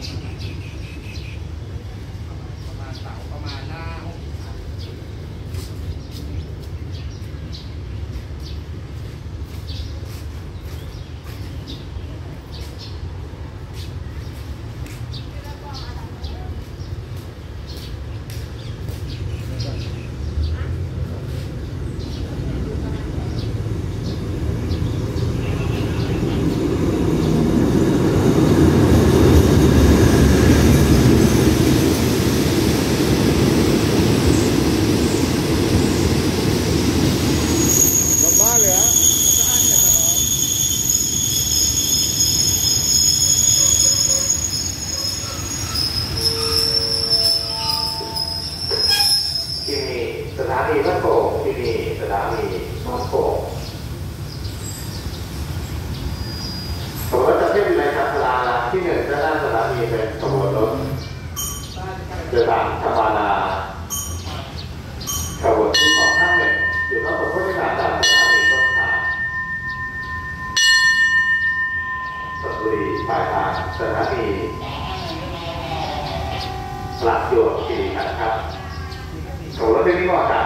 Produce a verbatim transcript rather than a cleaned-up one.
ประมาณเสาประมาณหน้าหกสิบครับที่มีสถานีพระโขงที่มีสถานีพระโขงสมมติจะเทียบในขับพลาที่หนึ่งด้านหน้าสถานีเป็นขบวนรถเดินทางชาบานาขบวนที่สองห้าหนึ่งอยู่รับส่งผู้โดยสารจากสถานีต้นทางชลบุรีปลายทางสถานีหลักหยวกคีรีขันธ์ครับขบวนรถที่นี่ก็จาก